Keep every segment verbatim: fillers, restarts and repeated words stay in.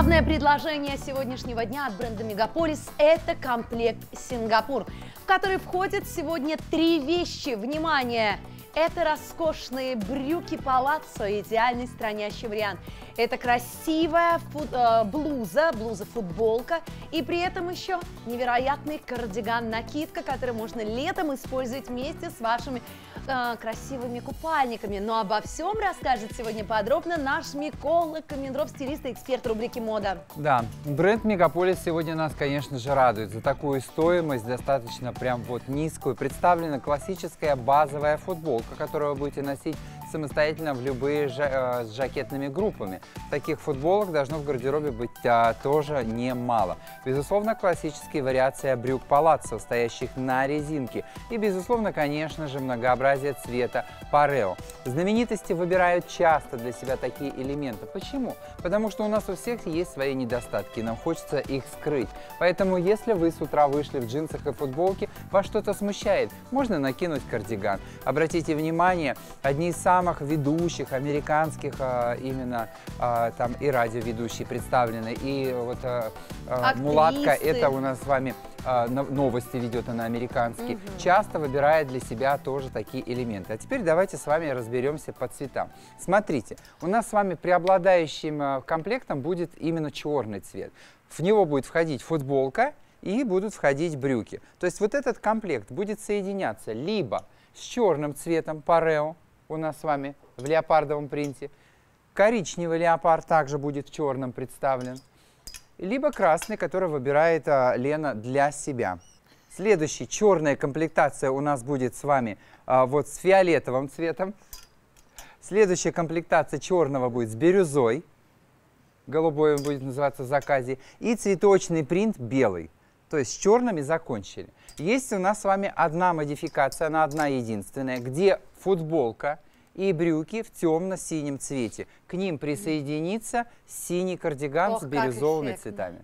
Главное предложение сегодняшнего дня от бренда Мегаполис – это комплект Сингапур, в который входят сегодня три вещи. Внимание! Это роскошные брюки палаццо, идеальный странящий вариант. Это красивая фут, э, блуза, блуза-футболка, и при этом еще невероятный кардиган-накидка, который можно летом использовать вместе с вашими э, красивыми купальниками. Но обо всем расскажет сегодня подробно наш Микола Комендров, стилист и эксперт рубрики «Мода». Да, бренд Мегаполис сегодня нас, конечно же, радует. За такую стоимость, достаточно прям вот низкую, представлена классическая базовая футболка, которую вы будете носить самостоятельно в любые жа с жакетными группами. Таких футболок должно в гардеробе быть а, тоже немало. Безусловно, классические вариации брюк палаццо, стоящих на резинке. И, безусловно, конечно же, многообразие цвета парео. Знаменитости выбирают часто для себя такие элементы. Почему? Потому что у нас у всех есть свои недостатки, нам хочется их скрыть. Поэтому, если вы с утра вышли в джинсах и футболке, вас что-то смущает, можно накинуть кардиган. Обратите внимание, одни из самых ведущих американских а, именно а, там и радиоведущие представлены, и вот а, а, мулатка, это у нас с вами а, новости ведет она американские, угу. часто выбирает для себя тоже такие элементы. А теперь давайте с вами разберемся по цветам. Смотрите, у нас с вами преобладающим комплектом будет именно черный цвет. В него будет входить футболка и будут входить брюки. То есть вот этот комплект будет соединяться либо с черным цветом парео, у нас с вами в леопардовом принте. Коричневый леопард также будет в черном представлен. Либо красный, который выбирает а, Лена для себя. Следующий, черная комплектация у нас будет с вами а, вот с фиолетовым цветом. Следующая комплектация черного будет с бирюзой. Голубой он будет называться в заказе. И цветочный принт белый. То есть с черными закончили. Есть у нас с вами одна модификация, она одна единственная, где футболка и брюки в темно-синем цвете. К ним присоединится синий кардиган Ох, с бирюзовыми цветами.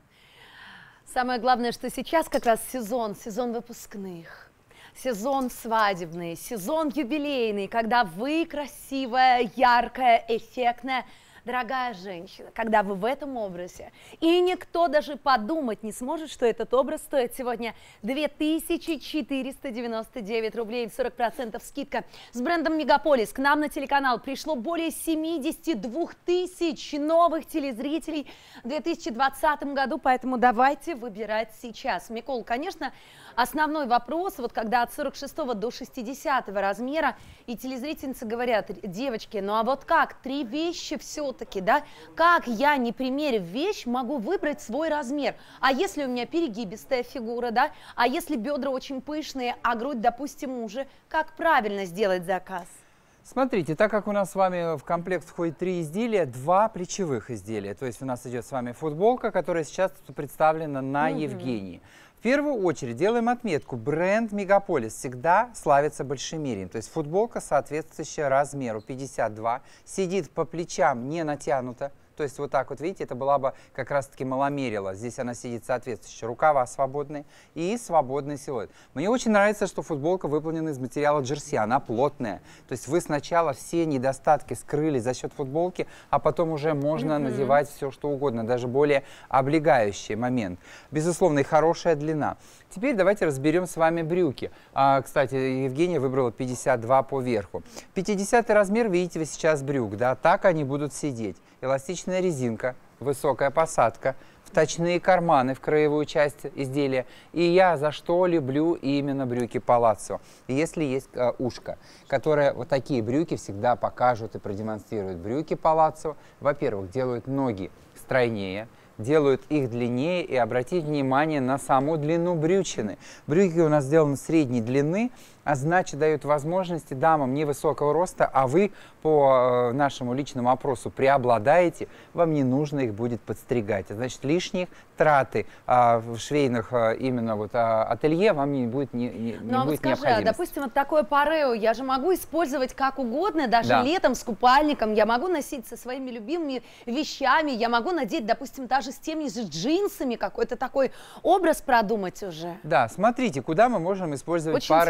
Самое главное, что сейчас как раз сезон, сезон выпускных, сезон свадебный, сезон юбилейный, когда вы красивая, яркая, эффектная, дорогая женщина, когда вы в этом образе, и никто даже подумать не сможет, что этот образ стоит сегодня две тысячи четыреста девяносто девять рублей, сорок процентов скидка. С брендом Мегаполис к нам на телеканал пришло более семидесяти двух тысяч новых телезрителей в две тысячи двадцатом году, поэтому давайте выбирать сейчас. Микол, конечно, основной вопрос, вот когда от сорок шестого до шестидесятого размера, и телезрительницы говорят: девочки, ну а вот как, три вещи все-таки, да, как я, не примерив вещь, могу выбрать свой размер? А если у меня перегибистая фигура, да, а если бедра очень пышные, а грудь, допустим, уже, как правильно сделать заказ? Смотрите, так как у нас с вами в комплект входит три изделия, два плечевых изделия, то есть у нас идет с вами футболка, которая сейчас представлена на mm-hmm. Евгении. В первую очередь делаем отметку, бренд Мегаполис всегда славится большемерием, то есть футболка, соответствующая размеру пятьдесят два, сидит по плечам не натянута. То есть вот так вот, видите, это была бы как раз-таки маломерила. Здесь она сидит соответствующе. Рукава свободные и свободный силуэт. Мне очень нравится, что футболка выполнена из материала джерси. Она плотная. То есть вы сначала все недостатки скрыли за счет футболки, а потом уже можно mm-hmm. надевать все, что угодно. Даже более облегающий момент. Безусловно, и хорошая длина. Теперь давайте разберем с вами брюки. А, кстати, Евгения выбрала пятьдесят два по верху. пятидесятый размер, видите вы сейчас брюк. Да? Так они будут сидеть. Эластичная резинка, высокая посадка, вточные карманы в краевую часть изделия. И я за что люблю именно брюки палаццо. Если есть э, ушко, которое вот такие брюки всегда покажут и продемонстрируют. Брюки палаццо, во-первых, делают ноги стройнее, делают их длиннее, и обратите внимание на саму длину брючины. Брюки у нас сделаны средней длины, а значит дают возможности дамам невысокого роста, а вы по э, нашему личному опросу преобладаете, вам не нужно их будет подстригать. Значит, лишних траты э, в швейных э, именно вот э, ателье вам не будет, не, не, не ну, будет скажи, необходимости. А, допустим, вот такое парео я же могу использовать как угодно, даже да. летом с купальником, я могу носить со своими любимыми вещами, я могу надеть, допустим, даже с теми же джинсами, какой-то такой образ продумать уже. Да, смотрите, куда мы можем использовать Очень парео. свободное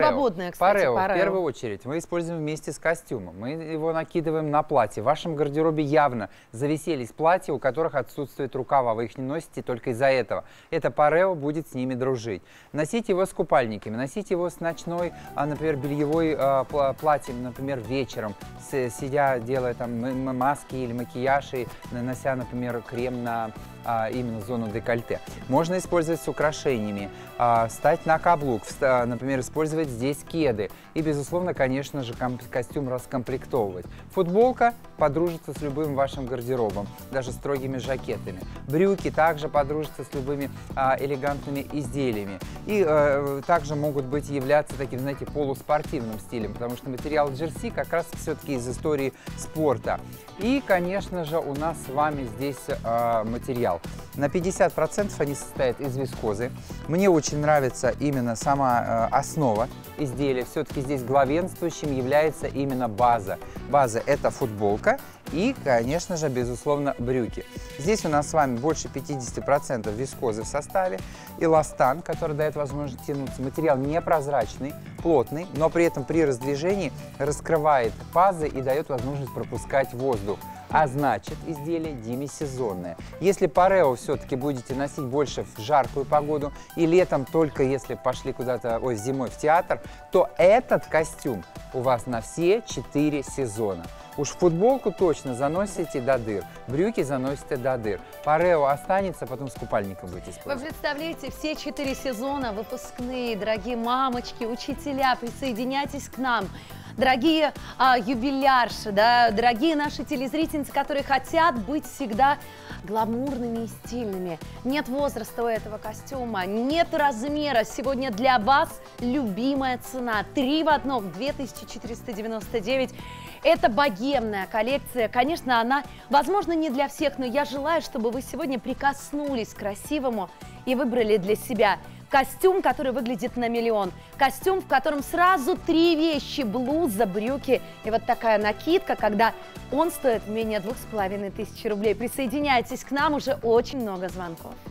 главное, кстати, Парео, парео. в первую очередь, мы используем вместе с костюмом. Мы его накидываем на платье. В вашем гардеробе явно зависелись платья, у которых отсутствует рукава. Вы их не носите только из-за этого. Это парео будет с ними дружить. Носите его с купальниками, носите его с ночной, а, например, бельевой а, платьем, например, вечером, с, сидя, делая там маски или макияж, и нанося, например, крем на а, именно зону декольте. Можно использовать с украшениями, а, встать на каблук, вста, например, использовать здесь кеды и, безусловно, конечно же, костюм раскомплектовывать. Футболка подружится с любым вашим гардеробом, даже строгими жакетами. Брюки также подружатся с любыми а, элегантными изделиями. И а, также могут быть являться таким, знаете, полуспортивным стилем, потому что материал джерси как раз все-таки из истории спорта. И, конечно же, у нас с вами здесь а, материал. На пятьдесят процентов они состоят из вискозы. Мне очень нравится именно сама э, основа изделия. Все-таки здесь главенствующим является именно база. База – это футболка и, конечно же, безусловно, брюки. Здесь у нас с вами больше пятидесяти процентов вискозы в составе. Эластан, который дает возможность тянуться. Материал непрозрачный, плотный, но при этом при раздвижении раскрывает пазы и дает возможность пропускать воздух. А значит, изделие демисезонное. Если парео все-таки будете носить больше в жаркую погоду и летом только если пошли куда-то, ой, зимой в театр, то этот костюм у вас на все четыре сезона. Уж футболку точно заносите до дыр, брюки заносите до дыр. Парео останется, потом с купальником будете использовать. Вы представляете, все четыре сезона выпускные, дорогие мамочки, учителя, присоединяйтесь к нам. Дорогие а, юбилярши, да, дорогие наши телезрительницы, которые хотят быть всегда гламурными и стильными. Нет возраста у этого костюма, нет размера. Сегодня для вас любимая цена. Три в одном, две тысячи четыреста девяносто девять. Это богемная коллекция. Конечно, она, возможно, не для всех, но я желаю, чтобы вы сегодня прикоснулись к красивому и выбрали для себя костюм, который выглядит на миллион. Костюм, в котором сразу три вещи: блуза, брюки и вот такая накидка, когда он стоит менее двух с половиной тысяч рублей. Присоединяйтесь к нам, уже очень много звонков.